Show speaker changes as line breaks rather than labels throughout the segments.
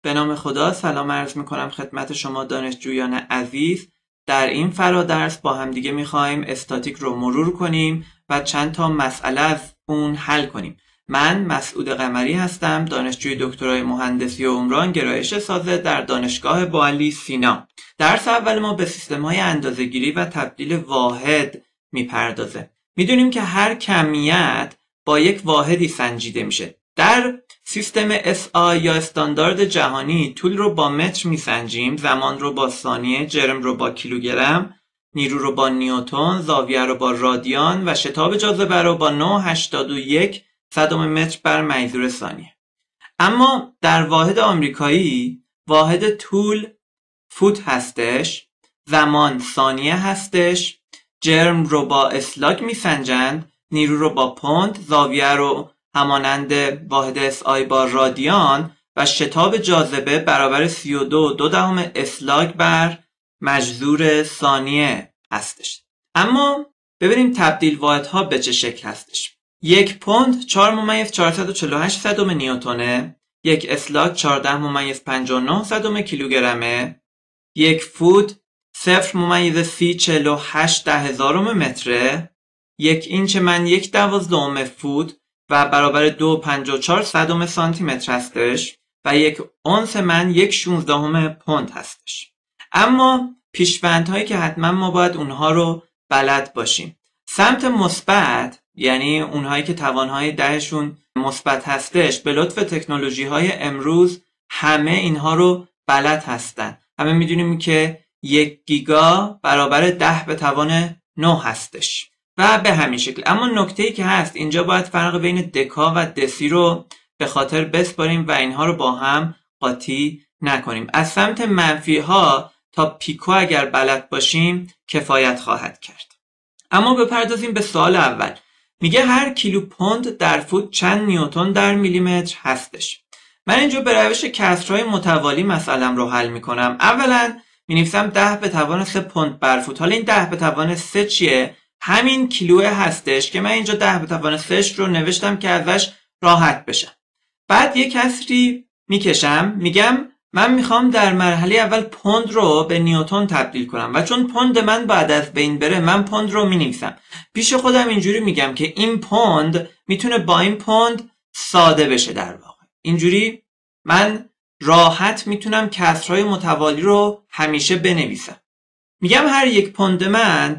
به نام خدا سلام عرض میکنم خدمت شما دانشجویان عزیز. در این فرادرس با همدیگه میخوایم استاتیک رو مرور کنیم و چند تا مسئله از اون حل کنیم. من مسعود قمری هستم، دانشجوی دکترای مهندسی و عمران گرایش سازه در دانشگاه بالی سینا. درس اول ما به سیستم‌های اندازه‌گیری و تبدیل واحد میپردازه. میدونیم که هر کمیت با یک واحدی سنجیده میشه. در سیستم SI یا استاندارد جهانی طول رو با متر میسنجیم، زمان رو با ثانیه، جرم رو با کیلوگرم، نیرو رو با نیوتن، زاویه رو با رادیان و شتاب جاذبه رو با 981 صدم متر بر میزور ثانیه. اما در واحد آمریکایی واحد طول فوت هستش، زمان ثانیه هستش، جرم رو با اسلاگ میسنجند، نیرو رو با پوند، زاویه رو همانند واحد SI با رادیان و شتاب جاذبه برابر 32.2 اسلاگ بر مجذور ثانیه هستش. اما ببینیم تبدیل واحدها به چه شکل هستش. یک پوند 4.448 صدم نیوتنه، یک اسلاگ 14.59 صدم کیلوگرمه، یک فوت 0.3048 متره، یک اینچ من 1/12 فوت و برابر 2.54 صدم سانتی متر هستش و یک اونس من 1/16 پوند هستش. اما پیش‌بندهایی که حتما ما باید اونها رو بلد باشیم. سمت مثبت، یعنی اونهایی که توانهای دهشون مثبت هستش، به لطف تکنولوژی های امروز همه اینها رو بلد هستن. همه میدونیم که 1 گیگا برابر 10⁻9 هستش و به همین شکل. اما نکته‌ای که هست اینجا باید فرق بین دکا و دسی رو به خاطر بسپاریم و اینها رو با هم قاطی نکنیم. از سمت منفی ها تا پیکو اگر بلد باشیم کفایت خواهد کرد. اما بپردازیم به سوال اول. میگه هر کیلو پوند در فوت چند نیوتن در میلیمتر هستش. من اینجا به روش کسرهای متوالی مسئله‌ام رو حل میکنم. اولا مینویسم 10⁻3 پوند بر فوت. حالا این 10⁻3 چیه؟ همین کیلوه هستش که من اینجا 10⁻3 رو نوشتم که ازش راحت بشم. بعد یک کسری میکشم، میگم من میخوام در مرحله اول پوند رو به نیوتن تبدیل کنم و چون پوند من بعد از بین بره من پوند رو مینویسم. پیش خودم اینجوری میگم که این پوند میتونه با این پوند ساده بشه. در واقع اینجوری من راحت میتونم کسرهای متوالی رو همیشه بنویسم. میگم هر یک پوند من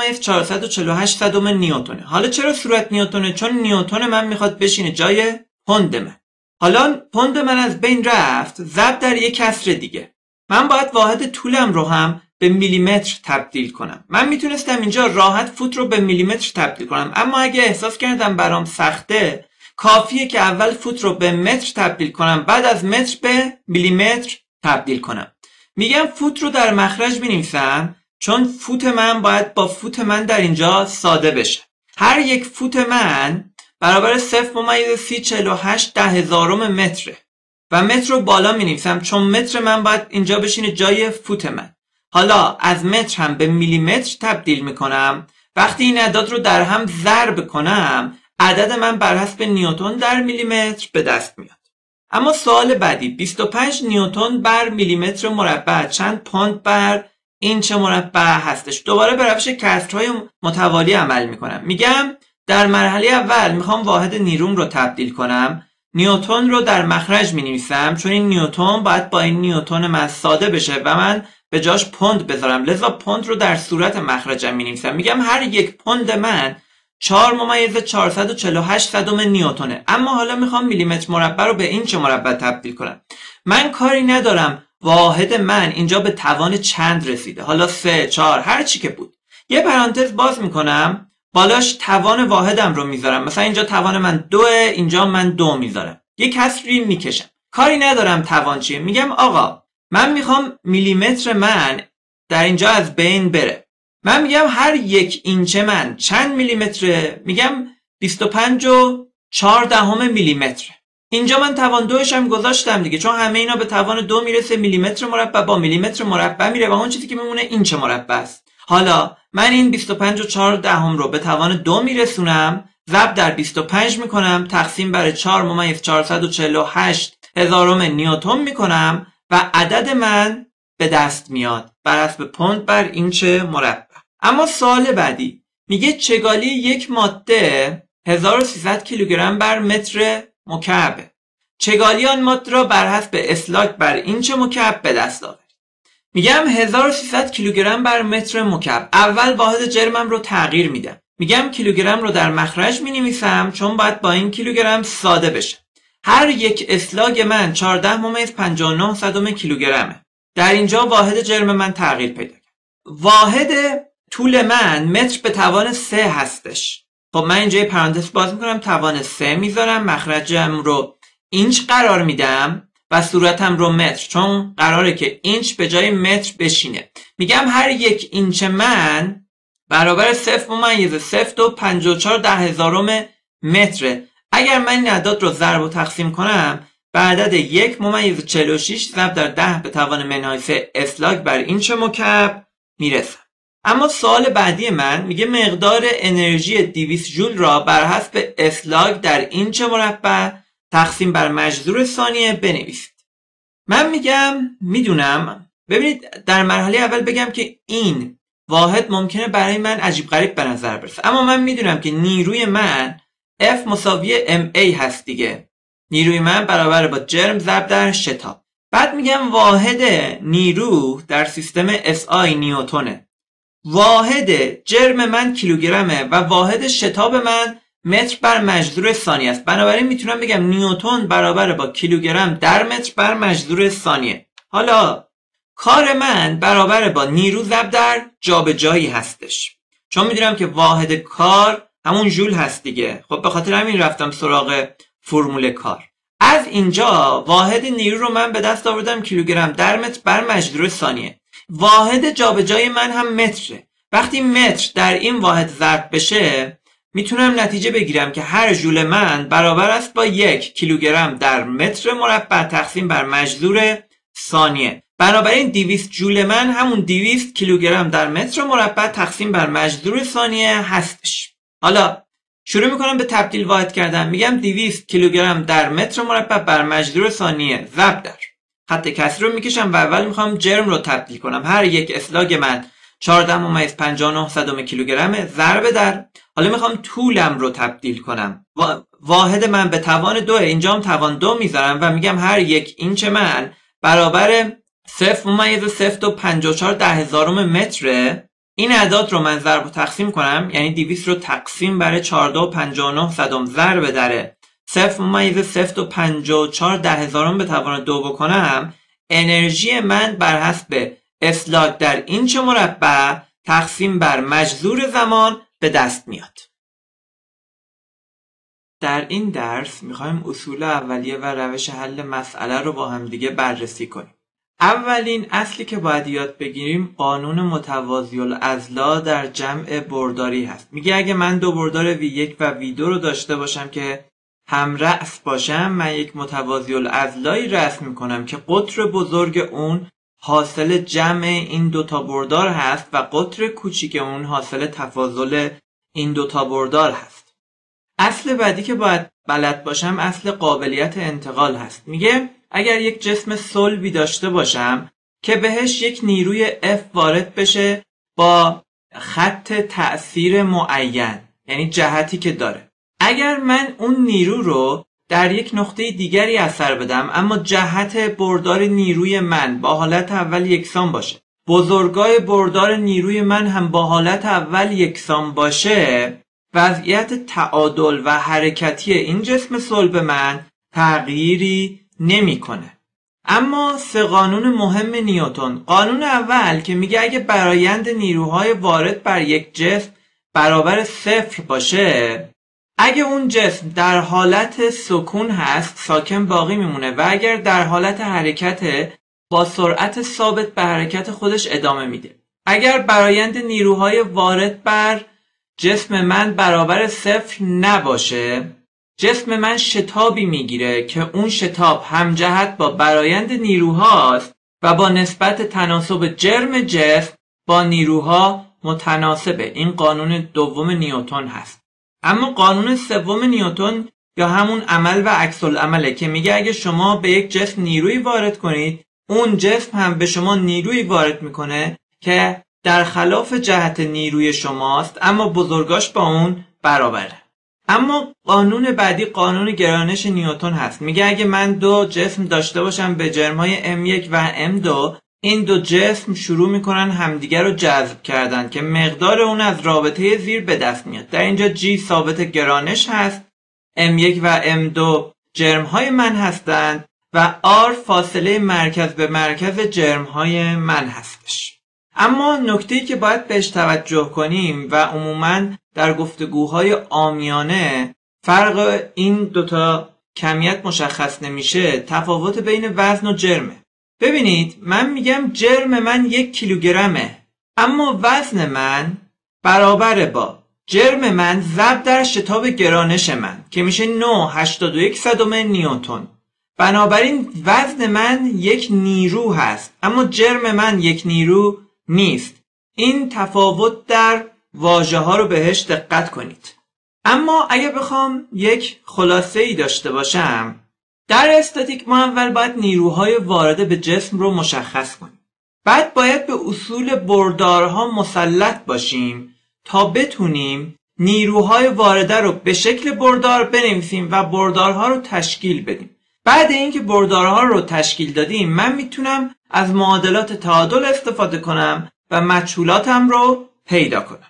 4.448 صدم نیوتنه. حالا چرا صورت نیوتنه؟ چون نیوتن من میخواد بشینه جای پوند من. حالا پوند من از بین رفت، ضرب در یک کسر دیگه. من باید واحد طولم رو هم به میلیمتر تبدیل کنم. من میتونستم اینجا راحت فوت رو به میلیمتر تبدیل کنم، اما اگه احساس کردم برام سخته، کافیه که اول فوت رو به متر تبدیل کنم، بعد از متر به میلیمتر تبدیل کنم. میگم فوت رو در مخرج بنویسم چون فوت من باید با فوت من در اینجا ساده بشه. هر یک فوت من برابر 0.3048 متره و متر رو بالا می‌نویسم چون متر من باید اینجا بشینه جای فوت من. حالا از متر هم به میلیمتر تبدیل میکنم. وقتی این اعداد رو در هم ضرب کنم عدد من بر حسب نیوتن در میلیمتر به دست میاد. اما سوال بعدی 25 نیوتن بر میلیمتر مربع چند پوند بر اینچ مربع هستش. دوباره به روش کسرهای متوالی عمل میکنم. میگم در مرحله اول میخوام واحد نیروم رو تبدیل کنم. نیوتن رو در مخرج مینویسم چون این نیوتن باید با این نیوتن من ساده بشه و من به جاش پوند بذارم، لذا پوند رو در صورت مخرجم مینویسم. میگم هر یک پوند من 4.448 صدم نیوتنه. اما حالا میخوام میلیمتر مربع رو به اینچ مربع تبدیل کنم. من کاری ندارم واحد من اینجا به توان چند رسیده، حالا 3 4 هر چی که بود. یه پرانتز باز میکنم، بالاش توان واحدم رو میذارم. مثلا اینجا توان من 2، اینجا من 2 میذارم. یه کسری میکشم. کاری ندارم توان چیه. میگم آقا من میخوام میلیمتر من در اینجا از بین بره. من میگم هر یک اینچ من چند میلیمتره؟ میگم 25.4 میلیمتره. اینجا من توان 2ش هم گذاشتم دیگه چون همه اینا به توان 2 میرسه. میلیمتر مربع با میلیمتر مربع میره و اون چیزی که میمونه اینچ مربع است. حالا من این 25.4 رو به توان 2 میرسونم، ضرب در 25 میکنم، تقسیم بر 4.448 هزارم نیوتن میکنم و عدد من به دست میاد بر حسب پوند بر اینچ مربع. اما سوال بعدی میگه چگالی یک ماده 1300 کیلوگرم بر متر مکعب. چگالی آن ماده را بر حسب اسلاک بر اینچ مکعب به دست آورید. میگم 1300 کیلوگرم بر متر مکعب. اول واحد جرمم رو تغییر میدم. میگم کیلوگرم رو در مخرج مینویسم چون باید با این کیلوگرم ساده بشه. هر یک اسلاگ من 14.59 کیلوگرمه. در اینجا واحد جرم من تغییر پیدا کرد. واحد طول من متر به توان 3 هستش. خب من اینجا پرانتز باز میکنم، توان 3 میذارم، مخرجم رو اینچ قرار میدم و صورتم رو متر، چون قراره که اینچ به جای متر بشینه. میگم هر یک اینچ من برابر 0.054 متره. اگر من این اعداد رو ضرب و تقسیم کنم به عدد 1.46 ضرب در 10 به توان -3 اسلاگ بر اینچ مکعب میرسم. اما سوال بعدی من میگه مقدار انرژی 200 جول را بر حسب اسلاگ در اینچ مربع تقسیم بر مجذور ثانیه بنویسید. من میگم میدونم. ببینید در مرحله اول بگم که این واحد ممکنه برای من عجیب غریب به نظر برسه، اما من میدونم که نیروی من F مساوی MA هست دیگه. نیروی من برابر با جرم ضرب در شتاب. بعد میگم واحد نیرو در سیستم SI نیوتنه. واحد جرم من کیلوگرمه و واحد شتاب من متر بر مجذور ثانیه است. بنابراین میتونم بگم نیوتن برابر با کیلوگرم در متر بر مجذور ثانیه. حالا کار من برابر با نیرو ضرب در جابجایی هستش، چون میدونم که واحد کار همون ژول هست دیگه. خب به خاطر همین رفتم سراغ فرمول کار. از اینجا واحد نیرو رو من به دست آوردم کیلوگرم در متر بر مجذور ثانیه. واحد جابجایی من هم متره. وقتی متر در این واحد ضرب بشه میتونم نتیجه بگیرم که هر ژول من برابر است با 1 کیلوگرم در متر مربع تقسیم بر مجذور ثانیه. بنابراین 200 جول من همون 200 کیلوگرم در متر مربع تقسیم بر مجذور ثانیه هستش. حالا شروع میکنم به تبدیل واحد کردن. میگم 200 کیلوگرم در متر مربع بر مجذور ثانیه ضرب در خط کسری رو میکشم و اول میخوام جرم رو تبدیل کنم. هر یک اسلاگ من 14.59 کیلوگرمه ضرب در، حالا میخوام طولم رو تبدیل کنم. واحد من به توان 2، اینجا هم توان 2 میذارم و میگم هر یک اینچ من برابر 0.054 متره. این اعداد رو من ضرب و تقسیم کنم، یعنی 200 رو تقسیم بر 14.59 ضرب در 0.054 به توان 2 بکنم، انرژی من بر حسب اسلاگ در اینچ مربع تقسیم بر مجذور زمان به دست میاد. در این درس میخوایم اصول اولیه و روش حل مسئله رو با هم دیگه بررسی کنیم. اولین اصلی که باید یاد بگیریم قانون متوازی الاضلاع در جمع برداری هست. میگه اگه من دو بردار V1 و V2 رو داشته باشم که هم رأس باشم، من یک متوازی الاضلاعی رسم میکنم که قطر بزرگ اون حاصل جمع این دوتا بردار هست و قطر کوچیک اون حاصل تفاضل این دوتا بردار هست. اصل بعدی که باید بلد باشم اصل قابلیت انتقال هست. میگه اگر یک جسم صلبی داشته باشم که بهش یک نیروی F وارد بشه با خط تأثیر معین، یعنی جهتی که داره، اگر من اون نیرو رو در یک نقطه دیگری اثر بدم اما جهت بردار نیروی من با حالت اول یکسان باشه، بزرگای بردار نیروی من هم با حالت اول یکسان باشه، وضعیت تعادل و حرکتی این جسم صلب من تغییری نمیکنه. اما سه قانون مهم نیوتن. قانون اول که میگه اگه برآیند نیروهای وارد بر یک جسم برابر 0 باشه، اگه اون جسم در حالت سکون هست ساکن باقی میمونه و اگر در حالت حرکت با سرعت ثابت به حرکت خودش ادامه میده. اگر برآیند نیروهای وارد بر جسم من برابر 0 نباشه، جسم من شتابی میگیره که اون شتاب همجهت با برآیند نیروهاست و با نسبت تناسب جرم جسم با نیروها متناسبه. این قانون دوم نیوتن هست. اما قانون سوم نیوتن یا همون عمل و عکس العمله که میگه اگه شما به یک جسم نیروی وارد کنید، اون جسم هم به شما نیروی وارد میکنه که در خلاف جهت نیروی شماست، اما بزرگاش با اون برابره. اما قانون بعدی قانون گرانش نیوتن هست. میگه اگه من دو جسم داشته باشم به جرم‌های M1 و M2، این دو جسم شروع میکنن همدیگر رو جذب کردن که مقدار اون از رابطه زیر به دست میاد. در اینجا G ثابت گرانش هست، M1 و M2 جرم‌های من هستند و R فاصله مرکز به مرکز جرم‌های من هستش. اما نکته‌ای که باید بهش توجه کنیم و عموماً در گفتگوهای عامیانه فرق این دوتا کمیت مشخص نمیشه، تفاوت بین وزن و جرمه. ببینید من میگم جرم من 1 کیلوگرمه، اما وزن من برابر با جرم من ضرب در شتاب گرانش من که میشه 9.81 نیوتن. بنابراین وزن من یک نیرو هست، اما جرم من یک نیرو نیست. این تفاوت در واژه ها رو بهش دقت کنید. اما اگه بخوام یک خلاصه ای داشته باشم، در استاتیک ما اول باید نیروهای وارده به جسم رو مشخص کنیم. بعد باید به اصول بردارها مسلط باشیم تا بتونیم نیروهای وارده رو به شکل بردار بنویسیم و بردارها رو تشکیل بدیم. بعد اینکه بردارها رو تشکیل دادیم، من میتونم از معادلات تعادل استفاده کنم و مجهولاتم رو پیدا کنم.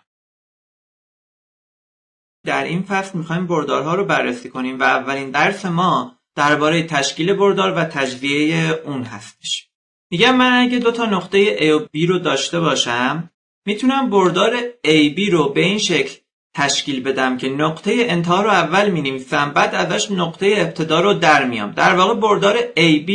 در این فصل میخوایم بردارها رو بررسی کنیم و اولین درس ما درباره تشکیل بردار و تجزیه اون هستش. میگم من اگه دو تا نقطه A و B رو داشته باشم، میتونم بردار AB رو به این شکل تشکیل بدم که نقطه انتها رو اول مینویسم، بعد ازش نقطه ابتدا رو در میام. در واقع بردار AB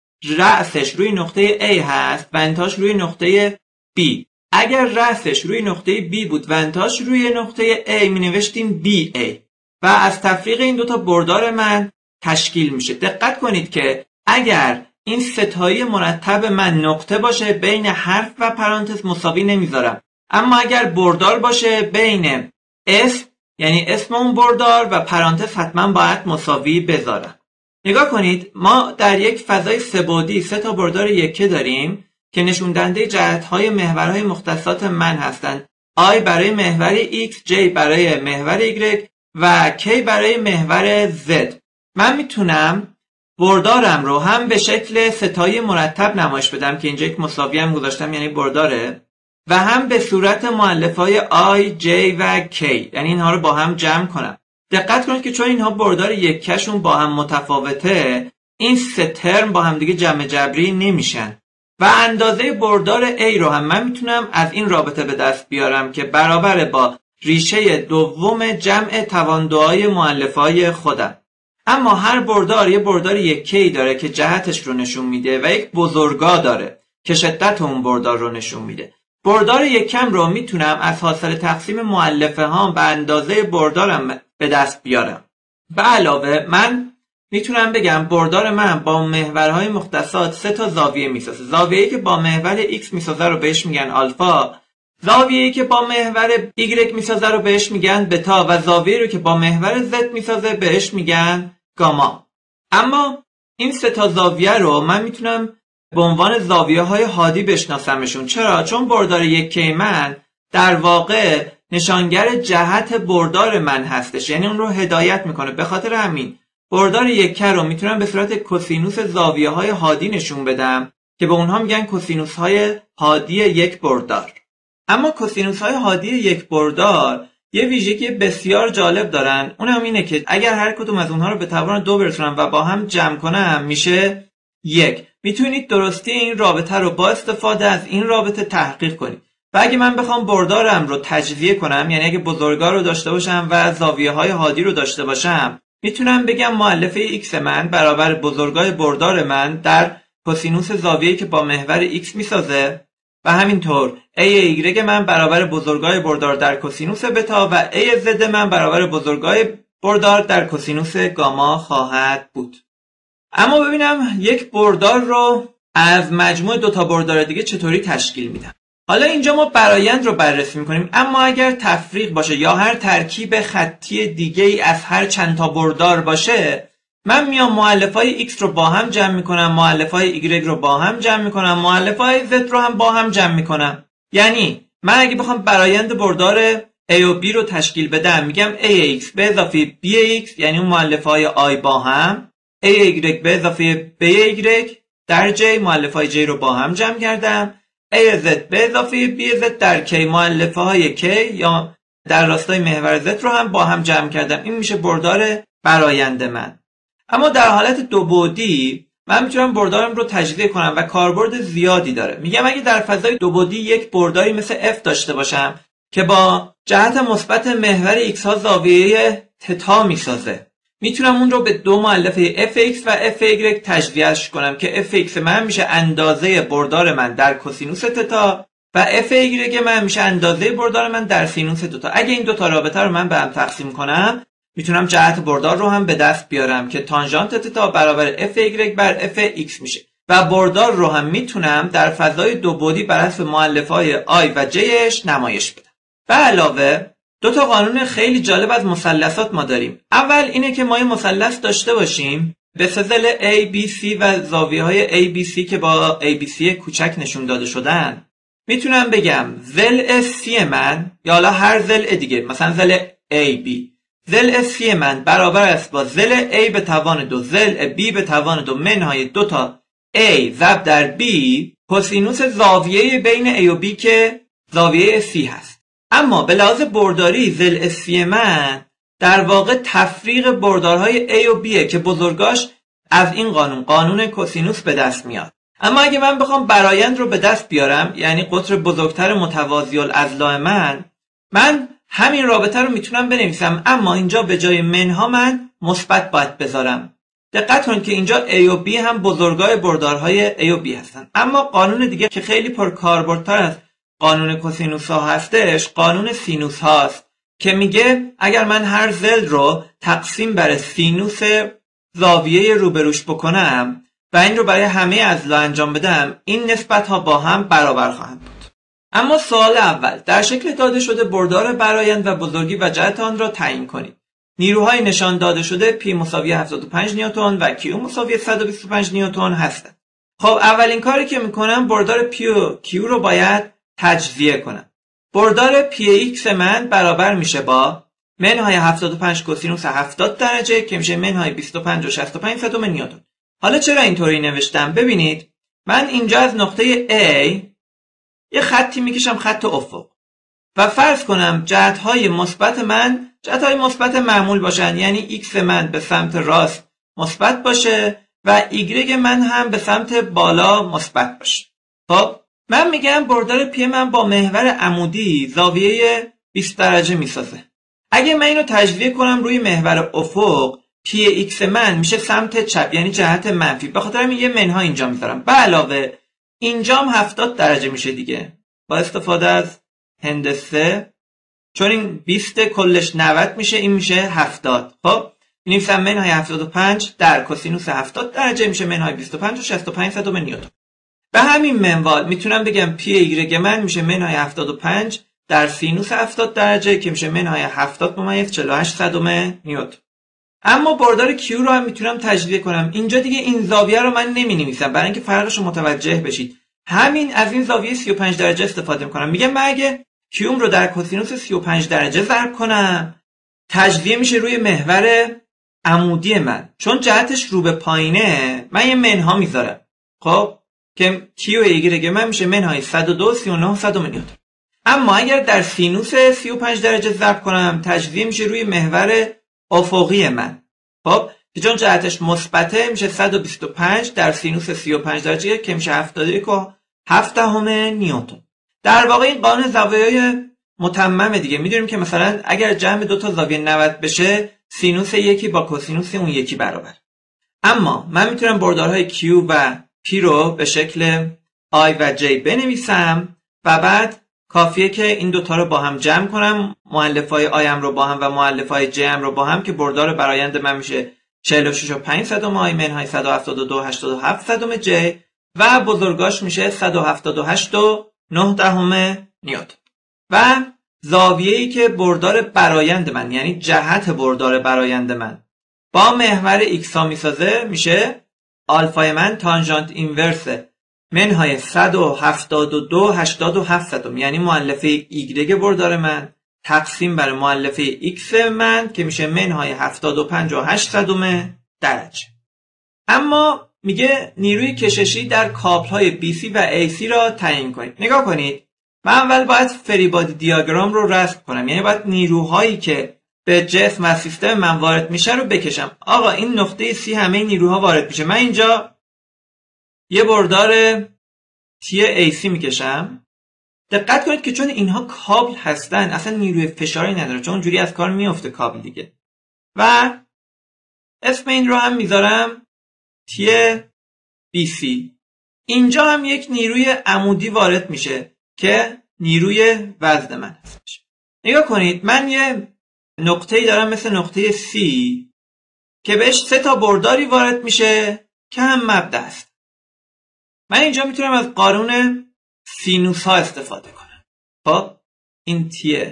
رأسش روی نقطه A هست و انتهاش روی نقطه B. اگر رأسش روی نقطه B بود و انتهاش روی نقطه A مینوشتیم BA و از تفریق این دوتا بردار من تشکیل میشه. دقت کنید که اگر این ستایی مرتب من نقطه باشه، بین حرف و پرانتز مساوی نمیذارم، اما اگر بردار باشه بین اسم یعنی اسم اون بردار و پرانتز حتما باید مساوی بذارم. نگاه کنید ما در یک فضای سه‌بعدی سه تا بردار یکه داریم که نشون دهنده جهت‌های محورهای مختصات من هستند. I برای محور X، J برای محور Y و K برای محور Z. من میتونم بردارم رو هم به شکل ستایی مرتب نمایش بدم که اینجا یک مساوی هم گذاشتم یعنی برداره، و هم به صورت مؤلفه‌های I، J و K، یعنی اینها رو با هم جمع کنم. دقت کنید که چون اینها بردار یکشون با هم متفاوته، این سه ترم با هم دیگه جمع جبری نمیشن و اندازه بردار A رو هم من میتونم از این رابطه به دست بیارم که برابر با ریشه دوم جمع تواندوهای مؤلفه‌های خودم. اما هر بردار یه بردار یکه‌ای داره که جهتش رو نشون میده و یک بزرگا داره که شدت اون بردار رو نشون میده. بردار یکم رو میتونم از حاصل تقسیم مؤلفه ها به اندازه بردارم به دست بیارم. به علاوه من میتونم بگم بردار من با محورهای مختصات سه تا زاویه میسازه. زاویه‌ای که با محور X میسازه رو بهش میگن آلفا، زاویه‌ای که با محور Y میسازه رو بهش میگن بتا و زاویه‌ای رو که با محور Z میسازه بهش میگن گاما. اما این سه تا زاویه رو من میتونم به عنوان زاویه‌های حادی بشناسمشون. چرا؟ چون بردار یکه من در واقع نشانگر جهت بردار من هستش، یعنی اون رو هدایت میکنه. به خاطر همین بردار یکه رو میتونم به صورت کوسینوس زاویه‌های حادی نشون بدم که به اونها میگن کوسینوس‌های حادی یک بردار. اما کوسینوس‌های حادی یک بردار یه ویژگی بسیار جالب دارن، اونم اینه که اگر هر کدوم از اونها رو به توان 2 برسونم و با هم جمع کنم میشه 1. میتونید درستی این رابطه رو با استفاده از این رابطه تحقیق کنید. و اگه من بخوام بردارم رو تجزیه کنم، یعنی اگه بزرگا رو داشته باشم و زاویه‌های حادی رو داشته باشم، میتونم بگم مؤلفه X من برابر بزرگای بردار من در کوسینوس زاویه‌ای که با محور X میسازه و همینطور A Y من برابر بزرگای بردار در کوسینوس بتا و A Z من برابر بزرگای بردار در کوسینوس گاما خواهد بود. اما ببینم یک بردار رو از مجموع دو تا بردار دیگه چطوری تشکیل میدم. حالا اینجا ما برآیند رو بررسی میکنیم، اما اگر تفریق باشه یا هر ترکیب خطی دیگه ای از هر چند تا بردار باشه، من میام مؤلفه‌های x رو با هم جمع میکنم، مؤلفه‌های y رو با هم جمع میکنم، مؤلفه‌های z رو هم با هم جمع میکنم. یعنی من اگه بخوام برآیند بردار a و b رو تشکیل بدم، میگم ax به اضافه bx یعنی اون مؤلفه‌های i با هم، ay به اضافه by در j مؤلفه‌های j رو با هم جمع کردم، az به اضافه bz در k مؤلفه‌های k یا در راستای محور z رو هم با هم جمع کردم. این میشه بردار برآیند من. اما در حالت دو بعدی من میتونم بردارم رو تجزیه کنم و کاربرد زیادی داره. میگم اگه در فضای دو بعدی یک برداری مثل f داشته باشم که با جهت مثبت محور x ها زاویه تتا میسازه، میتونم اون رو به دو مؤلفه fx و fy تجزیهش کنم که fx من میشه اندازه بردار من در کوسینوس تتا و fy من میشه اندازه بردار من در سینوس تتا. اگه این دوتا رابطه رو من به هم تقسیم کنم، میتونم جهت بردار رو هم به دست بیارم که تانژانت تتا برابر fy بر fx میشه و بردار رو هم میتونم در فضای دو بعدی بر حسب مؤلفه‌های i و jش نمایش بدم. به علاوه دو تا قانون خیلی جالب از مثلثات ما داریم. اول اینه که ما یه مثلث داشته باشیم به سزل ABC و زاویه‌های ABC که با ABC کوچک نشون داده شدن. میتونم بگم ضلع C من یا حالا هر ضلع دیگه، مثلا ضلع AB، ضلع C من برابر است با ضلع A به توان 2 ضلع B به توان 2 منهای 2 تا A ضرب در B کوسینوس زاویه بین A و B که زاویه C هست. اما به لحاظ برداری ضلع C من در واقع تفریق بردارهای A و B که بزرگاش از این قانون کوسینوس به دست میاد. اما اگه من بخوام برآیند رو به دست بیارم، یعنی قطر بزرگتر متوازی الاضلاع من همین رابطه رو میتونم بنویسم، اما اینجا به جای منها من مثبت باید بذارم. دقت کنید که اینجا A و B هم بزرگای بردارهای A و B هستن. اما قانون دیگه که خیلی پرکاربردتر از قانون کوسینوس ها هستش، قانون سینوس هاست که میگه اگر من هر ضلع رو تقسیم بر سینوس زاویه روبروش بکنم و این رو برای همه اضلاع انجام بدم، این نسبت ها با هم برابر خواهند بود. اما سوال اول، در شکل داده شده بردار برآیند و بزرگی و جهت آن را تعیین کنید. نیروهای نشان داده شده P مساوی 75 نیوتن و Q مساوی 125 نیوتن هستند. خب اولین کاری که میکنم بردار P و Q رو باید تجزیه کنم. بردار Px من برابر میشه با منهای 75 کوسینوس 70 درجه که میشه منهای 25 و 65 صدم نیوتن. حالا چرا اینطوری نوشتم؟ ببینید من اینجا از نقطه A یه خطی میکشم، خط افق، و فرض کنم جهت‌های مثبت من جهت‌های مثبت معمول باشن، یعنی x من به سمت راست مثبت باشه و y من هم به سمت بالا مثبت باشه. خب من میگم بردار پی من با محور عمودی زاویه 20 درجه میسازه. اگه من اینو تجزیه کنم روی محور افق، پی x من میشه سمت چپ، یعنی جهت منفی. به خاطر همین یه منها اینجا میذارم. به علاوه اینجا هم 70 درجه میشه دیگه با استفاده از هندسه، چون این 20 کلش 90 میشه، این میشه 70. خب می‌نویسم منهای 75 در کوسینوس 70 درجه میشه منهای 25 و 65 صدم نیوتن. به همین منوال میتونم بگم پی ایگرگ من میشه منهای 75 در سینوس 70 درجه که میشه منهای 70 ممیز 48 صدم نیوتن. اما بردار Q رو هم میتونم تجزیه کنم. اینجا دیگه این زاویه رو من نمی‌نویسم برای اینکه فرقش رو متوجه بشید. همین از این زاویه 35 درجه استفاده میکنم. میگم من اگه Q رو در کوسینوس 35 درجه ضرب کنم، تجزیه میشه روی محور عمودی من. چون جهتش رو به پایینه، من یه منها میذارم. خب که Q و ایگرگ من میشه منهای 102 39 صدم نیوتن. اما اگر در سینوس 35 درجه ضرب کنم، تجزیه میشه روی محور افقی من. خب که چون جهتش مثبته، میشه 125 در سینوس 35 درجه که میشه 71.7 نیوتن. در واقع این قانون زوایای متممه دیگه. میدونیم که مثلا اگر جمع دو تا زاویه 90 بشه، سینوس یکی با کوسینوس اون یکی برابر. اما من میتونم بردارهای Q و P رو به شکل I و J بنویسم و بعد کافیه که این دوتا رو با هم جمع کنم، مؤلفه‌های I ام رو با هم و مؤلفه‌های J ام رو با هم، که بردار برآیند من میشه 46.5 صدم I منهای 172.87 صدم J و بزرگاش میشه 178 9 نیوتن. و زاویه‌ای که بردار برآیند من، یعنی جهت بردار برآیند من، با محور ایکس ها میسازه میشه آلفای من تانژانت اینورس منهای 172.87 یعنی مؤلفه ایگرگ بردار من تقسیم بر مؤلفه ایکس من که میشه منهای 75.8 درجه. اما میگه نیروی کششی در کابل‌های BC و AC را تعیین کنید. نگاه کنید، من اول باید فری بادی دیاگرام رو رسم کنم، یعنی باید نیروهایی که به جسم و سیستم من وارد میشه رو بکشم. آقا این نقطه C همه نیروها وارد میشه. من اینجا یه بردار TAC میکشم. دقت کنید که چون اینها کابل هستن اصلا نیروی فشاری نداره، چون اونجوری از کار میفته کابل دیگه. و اسم این رو هم میذارم TBC. اینجا هم یک نیروی عمودی وارد میشه که نیروی وزن من هستش. نگاه کنید، من یه نقطه‌ای دارم مثل نقطه C که بهش 3 تا برداری وارد میشه که هم مبدا است. من اینجا میتونم از قانون سینوس ها استفاده کنم. خب این تی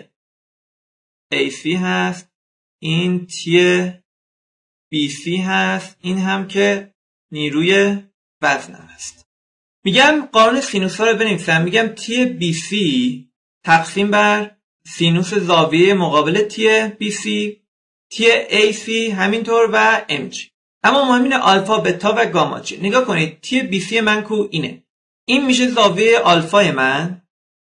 AC هست، این تی BC هست، این هم که نیروی وزنم هست. میگم قانون سینوس ها رو بنویسم. میگم تی BC تقسیم بر سینوس زاویه مقابل تی BC، تی AC همینطور و mg. اما مهم اینه آلفا، بتا و گاما چیه. نگاه کنید، تی BC من کو اینه. این میشه زاویه آلفای من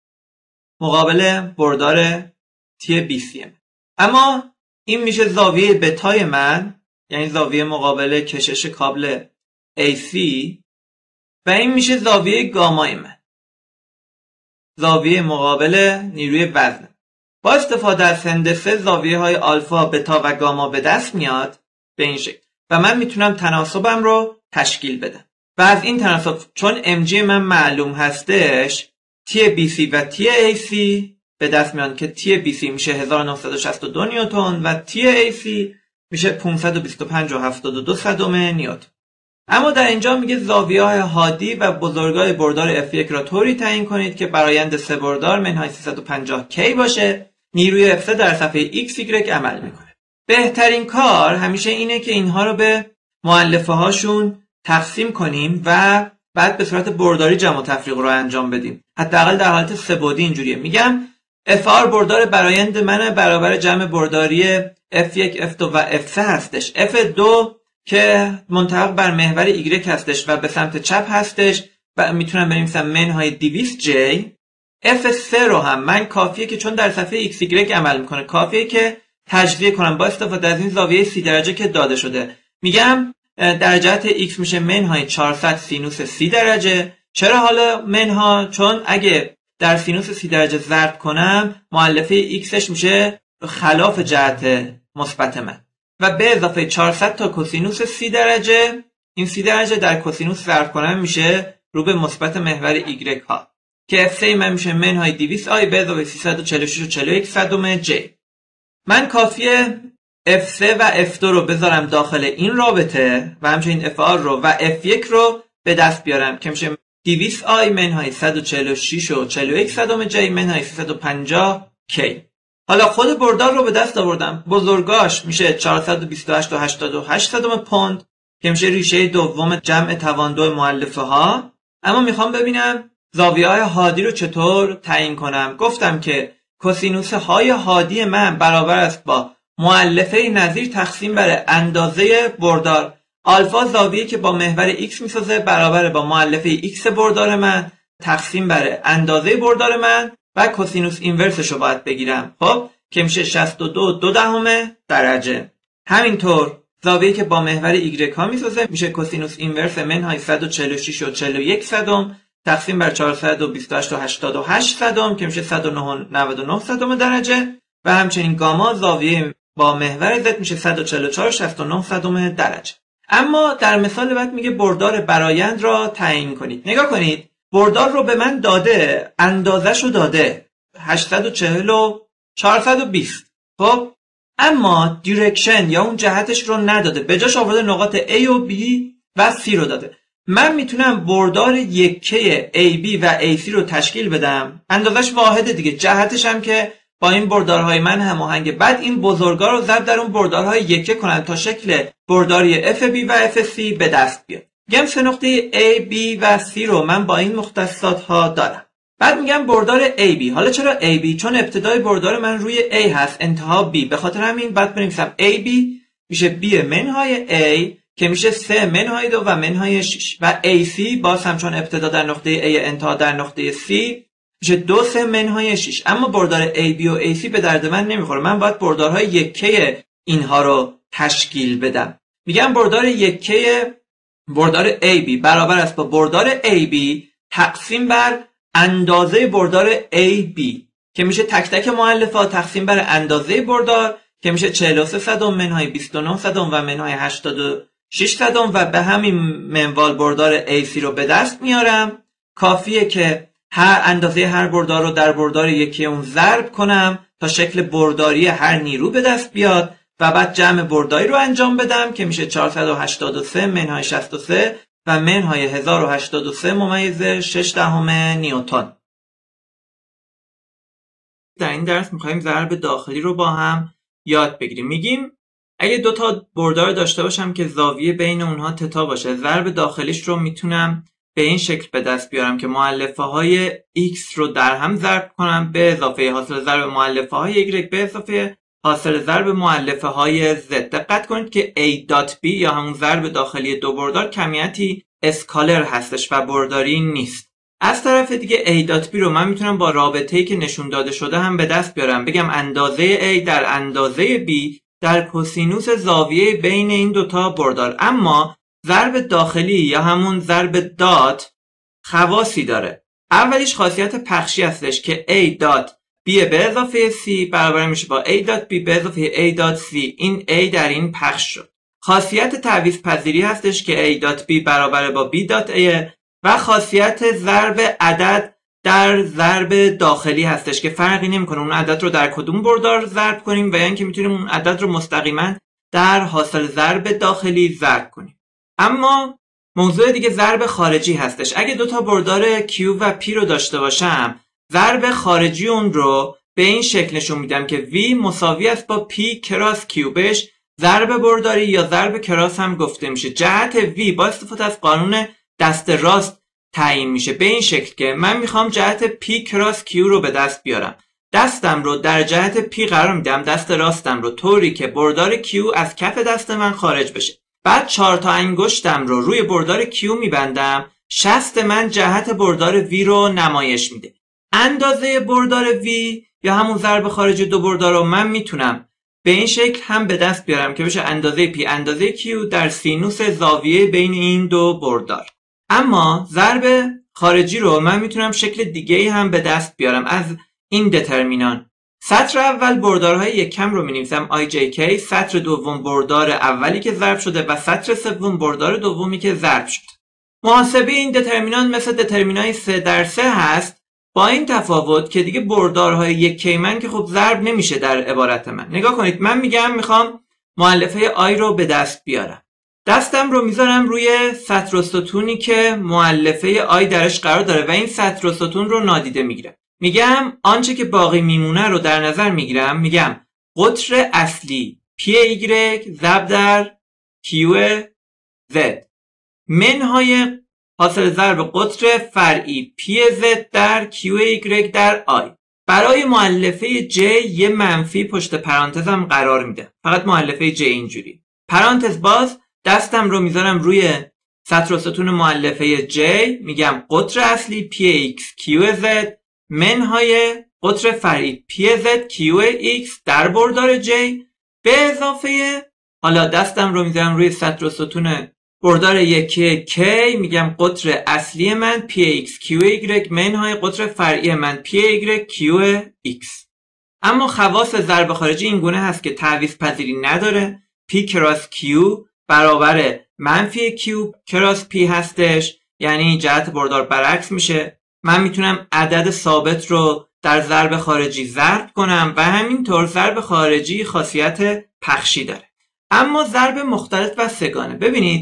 مقابل بردار تی BC من. اما این میشه زاویه بتای من، یعنی زاویه مقابل کشش کابل AC، و این میشه زاویه گامای من، زاویه مقابل نیروی وزن. با استفاده از هندسه زاویه های آلفا، بتا و گاما به دست میاد به این شکل و من میتونم تناسبم رو تشکیل بدم. و از این تناسب چون mg من معلوم هستش، تی BC و تی AC به دست میان که تی BC میشه 1962 نیوتن و تی AC میشه 525.72 نیوتن. اما در اینجا میگه زاویه های حادی و بزرگای بردار F1 را طوری تعیین کنید که برآیند 3 بردار منهای 350 K باشه. نیروی F3 در صفحه XY عمل میکنه. بهترین کار همیشه اینه که اینها رو به مؤلفه هاشون تقسیم کنیم و بعد به صورت برداری جمع و تفریق رو انجام بدیم. حداقل در حالت 3 بعدی اینجوریه. میگم FR بردار برآیند من برابر جمع برداری F1 F2 و F3 هستش. F2 که منطبق بر محور Y هستش و به سمت چپ هستش و میتونم بنویسم منهای 200J. F3 رو هم من کافیه که چون در صفحه XY عمل میکنه کافیه که تجزیه کنم با استفاده از این زاویه 30 درجه که داده شده. میگم در جهت X میشه منهای 400 سینوس 30 درجه. چرا حالا منها؟ چون اگه در سینوس 30 درجه ضرب کنم مؤلفه Xش میشه خلاف جهت مثبت من و به اضافه 400 تا کوسینوس 30 درجه، این 30 درجه در کوسینوس ضرب کنم میشه رو به مثبت محور Y ها که F3 من میشه منهای 200 آی به اضافه 346.41 J. من کافیه F3 و F2 رو بذارم داخل این رابطه و همچنین FR رو و F1 رو به دست بیارم که میشه 200 آی منهای 146.41 J منهای 350 K. حالا خود بردار رو به دست آوردم. بزرگاش میشه 428.88 پوند که میشه ریشه دوم جمع توان دو مؤلفه ها. اما میخوام ببینم زاویه های حادی رو چطور تعیین کنم. گفتم که کوسینوس های حادی من برابر است با مؤلفه نظیر تقسیم بر اندازه بردار. آلفا زاویه که با محور X میسازه برابر با مؤلفه X بردار من تقسیم بر اندازه بردار من و کوسینوس اینورسش رو باید بگیرم. خب که میشه 62.2 درجه. همینطور زاویه که با محور Y ها میسازه میشه کوسینوس اینورس منهای 146.41 تقسیم بر 428.88 که میشه 109.99 درجه و همچنین گاما زاویه با محور Z میشه 144.69 درجه. اما در مثال بعد میگه بردار برآیند را تعیین کنید. نگاه کنید، بردار رو به من داده، اندازش رو داده 840 و 420. خب اما دیرکشن یا اون جهتش رو نداده، به جاش آورده نقاط A و B و C رو داده. من میتونم بردار یکه AB و AC رو تشکیل بدم. اندازش واحده دیگه، جهتش هم که با این بردارهای من هماهنگه. بعد این بزرگا رو ضرب در اون بردارهای یکه کنم تا شکل برداری FB و FC به دست بیاد. میگم سه نقطه A, B و C رو من با این مختصات ها دارم. بعد میگم بردار AB. حالا چرا AB؟ چون ابتدای بردار من روی A هست، انتها B. به خاطر همین بعد بنویسم AB میشه B منهای A که میشه 3 منهای 2 و منهای 6 و AC باز هم چون ابتدا در نقطه A انتها در نقطه C میشه 2 3 منهای 6. اما بردار AB و AC به درد من نمیخوره. من باید بردارهای یکه اینها رو تشکیل بدم. میگم بردار یکه بردار AB برابر است با بردار AB تقسیم بر اندازه بردار AB که میشه تک تک مؤلفات تقسیم بر اندازه بردار که میشه 43 صدم منهای 29 صدم و منهای 86 صدم و به همین منوال بردار AC رو به دست میارم. کافیه که هر اندازه هر بردار رو در بردار یکی اون ضرب کنم تا شکل برداری هر نیرو به دست بیاد و بعد جمع برداری رو انجام بدم که میشه 483 منهای 63 و منهای 1083 ممیز 6 نیوتن. در این درس میخواییم ضرب داخلی رو با هم یاد بگیریم. میگیم اگه دو تا بردار داشته باشم که زاویه بین اونها تتا باشه، ضرب داخلیش رو میتونم به این شکل به دست بیارم که مؤلفه های x رو در هم ضرب کنم به اضافه حاصل ضرب مؤلفه های y به اضافه حاصل ضرب مؤلفه های z. دقت کنید که a.b یا همون ضرب داخلی دو بردار کمیتی اسکالر هستش و برداری نیست. از طرف دیگه a.b رو من میتونم با رابطه‌ای که نشون داده شده هم به دست بیارم. بگم اندازه a در اندازه b در کوسینوس زاویه بین این دوتا بردار. اما ضرب داخلی یا همون ضرب دات خواصی داره. اولیش خاصیت پخشی هستش که a دات b به اضافه c برابر میشه با a دات b به اضافه a دات c. این a در این پخش شد. خاصیت تعویض پذیری هستش که a دات b برابر با b دات a و خاصیت ضرب عدد در ضرب داخلی هستش که فرقی نمیکنه اون عدد رو در کدوم بردار ضرب کنیم و یا اینکه میتونیم اون عدد رو مستقیما در حاصل ضرب داخلی ضرب کنیم. اما موضوع دیگه ضرب خارجی هستش. اگه دوتا بردار Q و P رو داشته باشم، ضرب خارجی اون رو به این شکل نشون میدم که V مساوی است با P کراس Q. بهش ضرب برداری یا ضرب کراس هم گفته میشه. جهت V با استفاده از قانون دست راست تعیین میشه به این شکل که من میخوام جهت P کراس Q رو به دست بیارم. دستم رو در جهت P قرار میدم، دست راستم رو، طوری که بردار Q از کف دست من خارج بشه. بعد 4 تا انگشتم رو روی بردار Q میبندم. شست من جهت بردار V رو نمایش میده. اندازه بردار V یا همون ضرب خارجی دو بردار رو من میتونم به این شکل هم به دست بیارم که بشه اندازه P اندازه Q در سینوس زاویه بین این دو بردار. اما ضرب خارجی رو من میتونم شکل دیگه هم به دست بیارم از این دترمینان. سطر اول بردارهای یکم رو می‌نویسم IJK، سطر دوم بردار اولی که ضرب شده و سطر سوم بردار دومی که ضرب شد. محاسبه این دترمینان مثل دترمینای 3 در 3 هست، با این تفاوت که دیگه بردارهای یکی من که خب ضرب نمیشه در عبارت من. نگاه کنید، من میخوام مؤلفه I رو به دست بیارم. دستم رو میذارم روی سطر و ستونی که مؤلفه I درش قرار داره و این سطر و ستون رو نادیده میگیرم. میگم آنچه که باقی میمونه رو در نظر میگیرم. میگم قطر اصلی PY ضرب در QZ منهای حاصل ضرب قطر فرعی PZ در QY در I. برای مؤلفه J یه منفی پشت پرانتزم قرار میده. فقط مؤلفه J اینجوری. پرانتز باز، دستم رو میذارم روی سطر و ستون مؤلفه J. میگم قطر اصلی PX QZ منهای قطر فرعی PZ QX در بردار J به اضافه، حالا دستم رو میذارم روی سطر و ستون بردار یکی K. میگم قطر اصلی من PX QY منهای قطر فرعی من PY QX. اما خواص ضرب خارجی این گونه هست که تعویض پذیری نداره. P کراس Q برابر منفی Q کراس P هستش، یعنی جهت بردار برعکس میشه. من میتونم عدد ثابت رو در ضرب خارجی ضرب کنم و همینطور ضرب خارجی خاصیت پخشی داره. اما ضرب مختلط و سه‌گانه، ببینید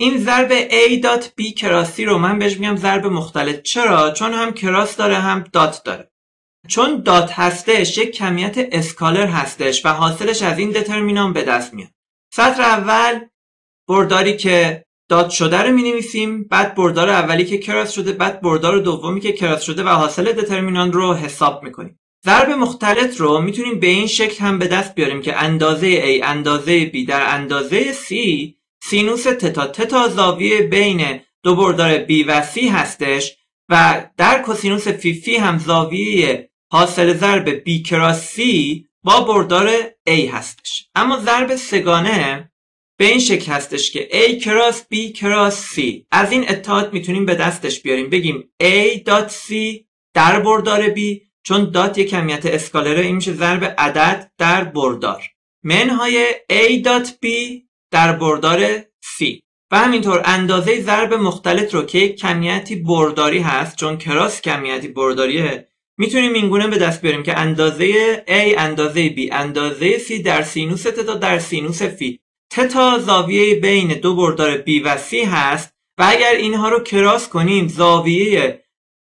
این ضرب A دات B کراس C رو من بهش میگم ضرب مختلط. چرا؟ چون هم کراس داره هم دات داره. چون دات هستش یک کمیت اسکالر هستش و حاصلش از این دترمینان به دست میاد. سطر اول برداری که دات شده رو می‌نویسیم، بعد بردار اولی که کراس شده، بعد بردار دومی که کراس شده و حاصل دترمینان رو حساب میکنیم. ضرب مختلط رو میتونیم به این شکل هم به دست بیاریم که اندازه A اندازه B در اندازه C سینوس تتا. تتا زاویه بین دو بردار B و C هستش و در کوسینوس فی هم زاویه حاصل ضرب B کراس C با بردار A هستش. اما ضرب سگانه به این شکل هستش که A کراس B کراس C. از این اتحاد میتونیم به دستش بیاریم، بگیم A دات C در بردار B، چون دات یک کمیت اسکالره، این میشه ضرب عدد در بردار، منهای A دات B در بردار C. و همینطور اندازه ضرب مختلط رو که یک کمیتی برداری هست، چون کراس کمیتی برداریه، میتونیم اینگونه به دست بیاریم که اندازه A اندازه B اندازه C در سینوس تتا در سینوس فی. تتا زاویه بین دو بردار B و C هست و اگر اینها رو کراس کنیم زاویه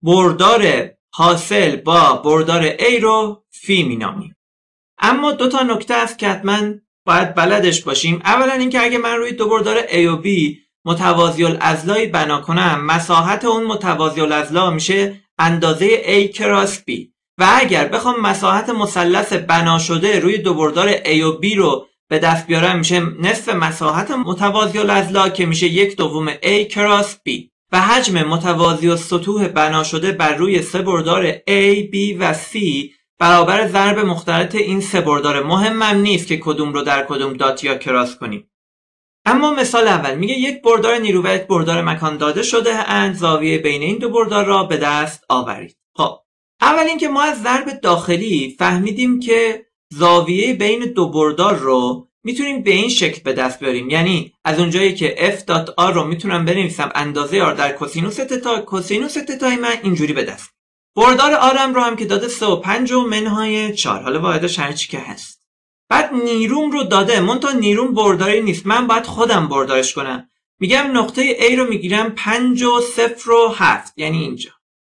بردار حاصل با بردار A رو فی مینامیم. اما دو تا نکته است که حتما باید بلدش باشیم. اولا اینکه اگه من روی دو بردار A و B متوازی الاضلاعی بنا کنم، مساحت اون متوازی الاضلاع میشه اندازه A کراس B و اگر بخوام مساحت مثلث بنا شده روی دو بردار A و B رو به دست بیارم، میشه نصف مساحت متوازی الاضلاع که میشه 1/2 A کراس B و حجم متوازی السطوح بنا شده بر روی سه بردار A، B و C برابر ضرب مختلط این سه بردار. مهمم نیست که کدوم رو در کدوم دات یا کراس کنیم. اما مثال اول میگه یک بردار نیرو و یک بردار مکان داده شده اند، زاویه بین این دو بردار را به دست آورید. خب اول اینکه ما از ضرب داخلی فهمیدیم که زاویه بین دو بردار رو میتونیم به این شکل به دست بیاریم، یعنی از اونجایی که f دات r رو میتونم بنویسم اندازه r در کوسینوس تتا، کوسینوس تتای من اینجوری به دست. بردار آرم رو هم که داده 3 و 5 و منهای 4، حالا واحدش هر چی که هست. بعد نیروم رو داده، منتها نیروم برداری نیست، من باید خودم بردارش کنم. میگم نقطه A رو میگیرم 5 و 0 و 7، یعنی اینجا،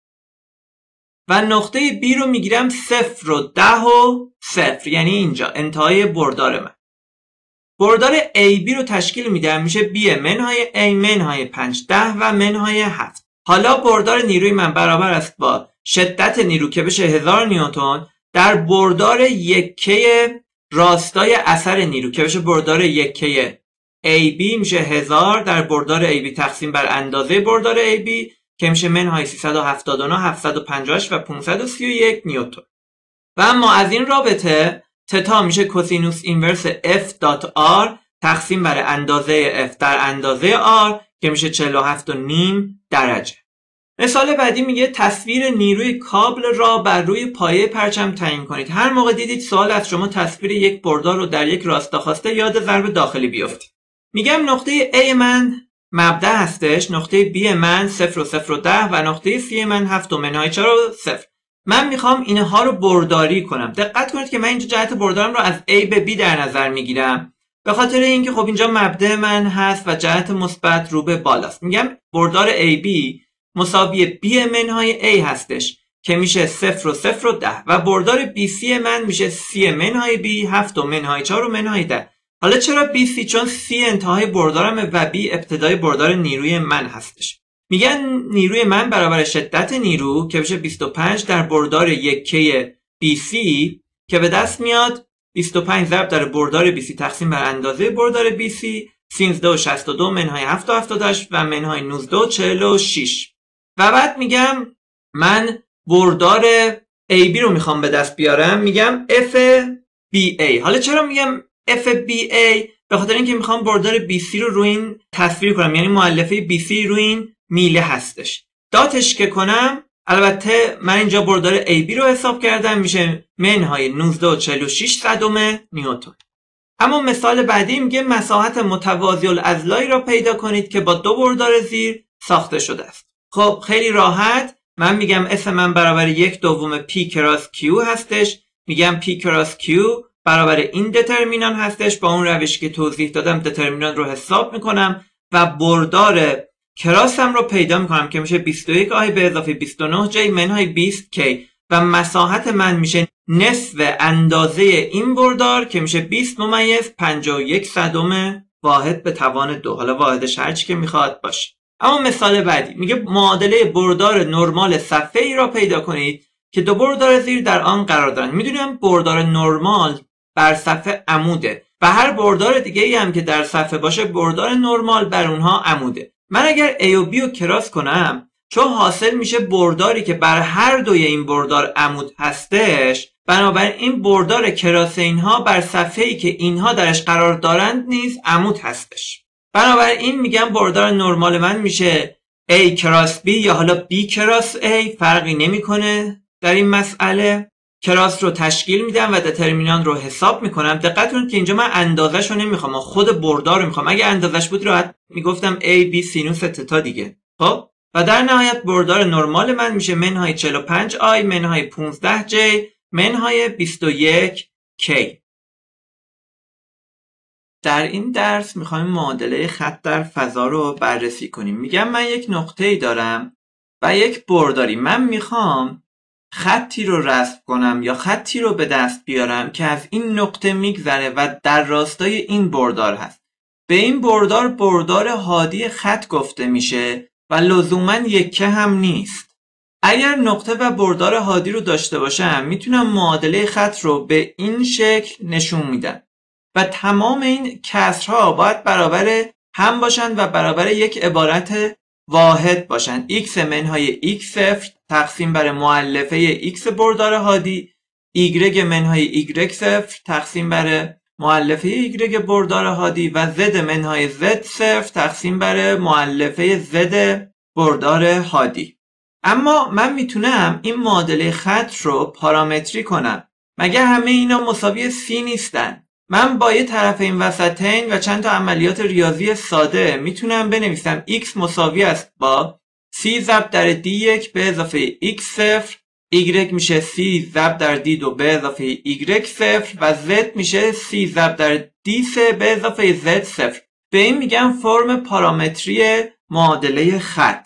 و نقطه B رو میگیرم 0 و 10 و 0، یعنی اینجا، انتهای بردار من. بردار AB رو تشکیل میدم، میشه B منهای A منهای 5 10 و منهای 7. حالا بردار نیروی من برابر است با شدت نیرو که بشه 1000 نیوتن در بردار یکه راستای اثر نیرو که بشه بردار یکه AB، میشه 1000 در بردار AB تقسیم بر اندازه بردار AB که میشه منهای 379 758 و 531 نیوتن. و اما از این رابطه تتا میشه کوسینوس اینورس F دات R تقسیم بر اندازه F در اندازه R که میشه 47.5 درجه. مثال بعدی میگه تصویر نیروی کابل را بر روی پایه پرچم تعیین کنید. هر موقع دیدید سوال از شما تصویر یک بردار رو در یک راستا خواسته، یاد ضرب داخلی بیافتید. میگم نقطه A من مبدأ هستش، نقطه B من 0 و 0 و 10 و نقطه C من 7 و منهای 4 و 0. من میخوام اینها رو برداری کنم. دقت کنید که من اینجا جهت بردارم رو از A به B در نظر میگیرم، به خاطر اینکه خب اینجا مبدأ من هست و جهت مثبت رو به بالاست. میگم بردار AB مساوی B منهای A هستش که میشه 0 و 0 و 10 و بردار BC من میشه C منهای B 7 و منهای 4 و منهای 10. حالا چرا BC؟ چون C انتهای بردارمه و B ابتدای بردار نیروی من هستش. میگن نیروی من برابر شدت نیرو که بشه 25 در بردار یکه BC که به دست میاد 25 ضرب در بردار BC تقسیم بر اندازه بردار BC 13 و 62 منهای 7 و 78 و منهای 19 و 46. و بعد میگم من بردار AB رو میخوام به دست بیارم، میگم FBA. حالا چرا میگم FBA؟ به خاطر اینکه میخوام بردار BC رو روی این تصویر کنم، یعنی مؤلفه BC روی این میله هستش. داتش که کنم، البته من اینجا بردار AB رو حساب کردم، میشه منهای 19 و 46 صدم نیوتن. اما مثال بعدی میگه مساحت متوازی الاضلاعی را پیدا کنید که با دو بردار زیر ساخته شده است. خب خیلی راحت، من میگم F من برابر 1/2 P کراس Q هستش، میگم P کراس Q برابر این دترمینان هستش. با اون روشی که توضیح دادم دترمینان رو حساب میکنم و بردار کراسم رو پیدا میکنم که میشه 21 آی به اضافه 29 جی منهای 20 کی و مساحت من میشه نصف اندازه این بردار که میشه 20 ممیز 51 صدم واحد به توان 2. حالا واحدش هرچی که میخواد باشه. اما مثال بعدی میگه معادله بردار نرمال صفحه ای را پیدا کنید که دو بردار زیر در آن قرار دارند. میدونیم بردار نرمال بر صفحه عموده و هر بردار دیگه ای هم که در صفحه باشه بردار نرمال بر اونها عموده. من اگر A و B رو کراس کنم، چون حاصل میشه برداری که بر هر دوی این بردار عمود هستش، بنابراین بردار کراس اینها بر صفحه‌ای که اینها درش قرار دارند نیز عمود هستش. بنابراین میگم بردار نرمال من میشه A کراس B یا حالا B کراس A، فرقی نمیکنه در این مسئله. کراس رو تشکیل میدم و دترمینانت رو حساب میکنم. دقت کنید که اینجا من اندازش رو نمیخوام، خود بردار رو میخوام. اگه اندازش بود راحت میگفتم A B سینوس تتا دیگه. خب و در نهایت بردار نرمال من میشه منهای 45 آی منهای 15 جی منهای 21 کی. در این درس میخوایم معادله خط در فضا رو بررسی کنیم. میگم من یک نقطه‌ای دارم و یک برداری. من میخوام خطی رو رسم کنم یا خطی رو به دست بیارم که از این نقطه میگذره و در راستای این بردار هست. به این بردار بردار حادی خط گفته میشه و لزوما یکه هم نیست. اگر نقطه و بردار حادی رو داشته باشم میتونم معادله خط رو به این شکل نشون میدم و تمام این کسرها باید برابر هم باشن و برابر یک عبارت واحد باشن. x منهای x0 تقسیم بر مؤلفه x بردار حادی، y منهای y0 تقسیم بر مؤلفه y بردار حادی و z منهای z0 تقسیم بر مؤلفه z بردار حادی. اما من میتونم این معادله خط رو پارامتری کنم. مگه همه اینا مساوی c نیستن؟ من با یه طرفین وسطین و چند تا عملیات ریاضی ساده میتونم بنویسم x مساوی است با c ضرب در d1 به اضافه x0، y میشه c ضرب در d2 به اضافه y0 و z میشه c ضرب در d3 به اضافه z0. به این میگم فرم پارامتری معادله خط.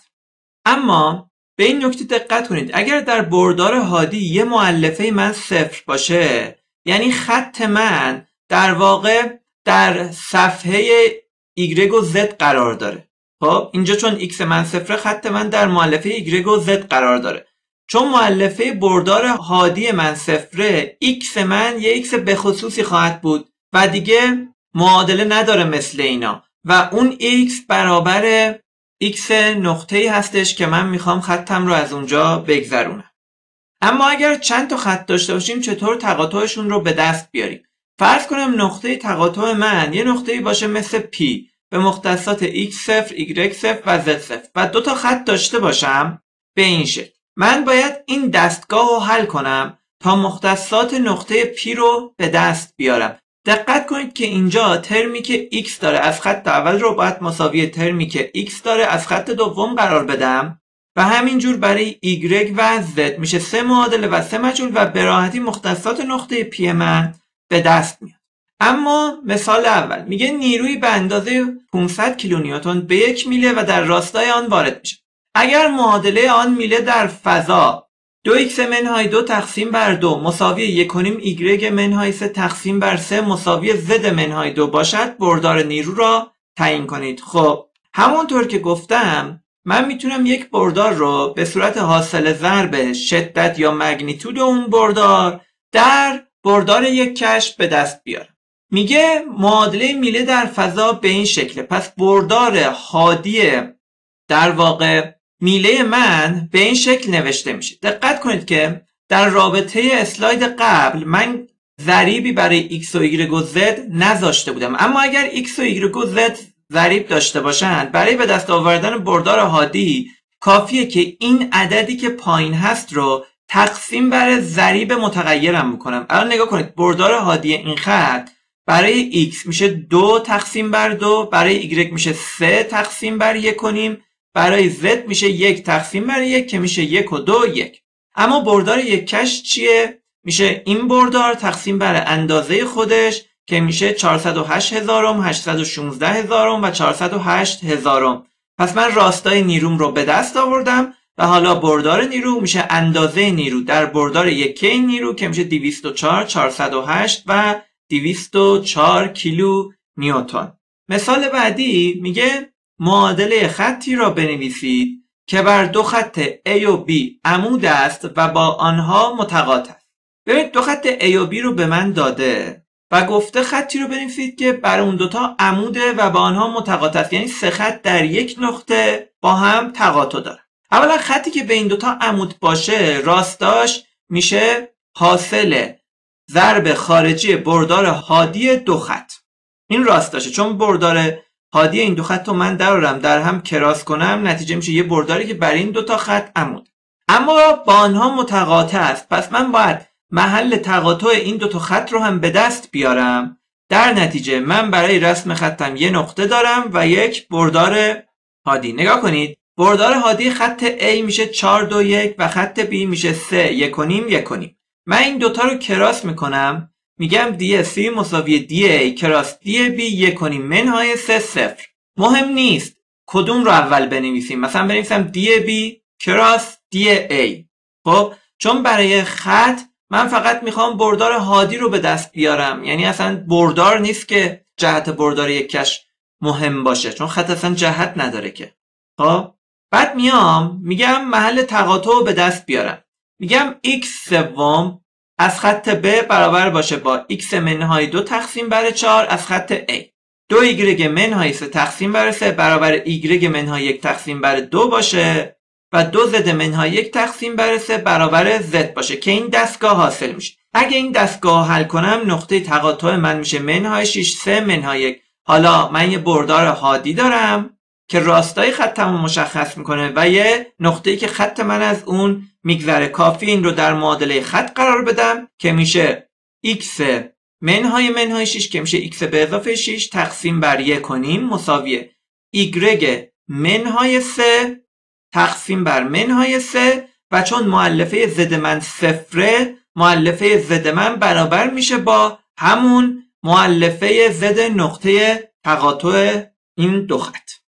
اما به این نکته دقت کنید، اگر در بردار حادی یه مؤلفه من صفر باشه، یعنی خط من در واقع در صفحه y و z قرار داره. خب اینجا چون x من صفره، خط من در مؤلفه y و z قرار داره. چون مؤلفه بردار حادی من صفره، x من یه x به خصوصی خواهد بود و دیگه معادله نداره مثل اینا و اون x برابر x نقطه‌ای هستش که من میخوام خطم رو از اونجا بگذرونم. اما اگر چند تا خط داشته باشیم چطور تقاطعشون رو به دست بیاریم؟ فرض کنم نقطه تقاطع من یه نقطه‌ای باشه مثل P به مختصات x0 y0 و z0 و دو تا خط داشته باشم به این شکل. من باید این دستگاه رو حل کنم تا مختصات نقطه P رو به دست بیارم. دقت کنید که اینجا ترمی که x داره از خط اول رو باید مساوی ترمی که x داره از خط دوم قرار بدم و همینجور برای y و z میشه 3 معادله و 3 مجهول و به راحتی مختصات نقطه P من به دست میاد. اما مثال اول میگه نیروی به اندازه 500 کیلونیوتن به 1 میله و در راستای آن وارد میشه. اگر معادله آن میله در فضا 2x منهای 2 تقسیم بر 2 مساوی 1.5 y منهای 3 تقسیم بر 3 مساوی z منهای 2 باشد، بردار نیرو را تعیین کنید. خب همونطور که گفتم من میتونم یک بردار رو به صورت حاصل ضرب شدت یا مگنیتود اون بردار در بردار یک کشف به دست بیارم. میگه معادله میله در فضا به این شکله. پس بردار حادی در واقع میله من به این شکل نوشته میشه. دقت کنید که در رابطه اسلاید قبل من ضریبی برای x و y و z نذاشته بودم، اما اگر x و y و z ضریب داشته باشند برای به دست آوردن بردار حادی کافیه که این عددی که پایین هست رو تقسیم بر ضریب متغیرم بکنم. الان نگاه کنید بردار حادی این خط برای x میشه 2 تقسیم بر 2، برای y میشه 3 تقسیم بر 1.5، برای z میشه 1 تقسیم بر 1 که میشه 1 و 2 1. اما بردار یک کش چیه؟ میشه این بردار تقسیم بر اندازه خودش که میشه 408,000 816,000 و 408,000. پس من راستای نیروم رو به دست آوردم و حالا بردار نیرو میشه اندازه نیرو در بردار یکه این نیرو که میشه 204 408 و 204 کیلو نیوتن. مثال بعدی میگه معادله خطی را بنویسید که بر دو خط A و B عمود است و با آنها متقاطع است. ببینید دو خط A و B رو به من داده و گفته خطی رو بنویسید که بر اون دوتا عموده و با آنها متقاطع است، یعنی سه خط در یک نقطه با هم تقاطع داره. اولا خطی که به این دوتا عمود باشه راستاش میشه حاصل ضرب خارجی بردار حادی دو خط. این راستاشه، چون بردار حادی این دو خط رو من در هم کراس کنم نتیجه میشه یه برداری که بر این دوتا خط عمود، اما با آنها متقاطع است. پس من باید محل تقاطع این دوتا خط رو هم به دست بیارم. در نتیجه من برای رسم خطم یه نقطه دارم و یک بردار حادی. نگاه کنید، بردار حادی خط A میشه 4 2 1 و خط B میشه 3 1 1 1. من این دوتا رو کراس میکنم، میگم DC مساوی DA کراس DB 1 منهای 3 0. مهم نیست کدوم رو اول بنویسیم، مثلا بنویسم DB کراس DA. خب چون برای خط من فقط میخوام بردار حادی رو به دست بیارم، یعنی اصلا بردار نیست که جهت بردار یکش مهم باشه، چون خط اصلا جهت نداره که. خب بعد میگم محل تقاطع رو به دست بیارم، میگم x سوم از خط B برابر باشه با x منهای 2 تقسیم بر 4 از خط A. 2y منهای 3 تقسیم بر 3 برابر y منهای 1 تقسیم بر 2 باشه و 2z منهای 1 تقسیم بر 3 برابر z باشه که این دستگاه حاصل میشه. اگه این دستگاه حل کنم نقطه تقاطع من میشه منهای 6 3 منهای 1. حالا من یه بردار حادی دارم که راستای خطم رو مشخص میکنه و یه نقطه‌ای که خط من از اون میگذره. کافی این رو در معادله خط قرار بدم که میشه x منهای 6 که میشه x به اضافه 6 تقسیم بر 1 مساویه y منهای 3 تقسیم بر منهای 3 و چون مؤلفه ضد من صفره، مؤلفه ضد من برابر میشه با همون مؤلفه ضد نقطه تقاطع این دو خط.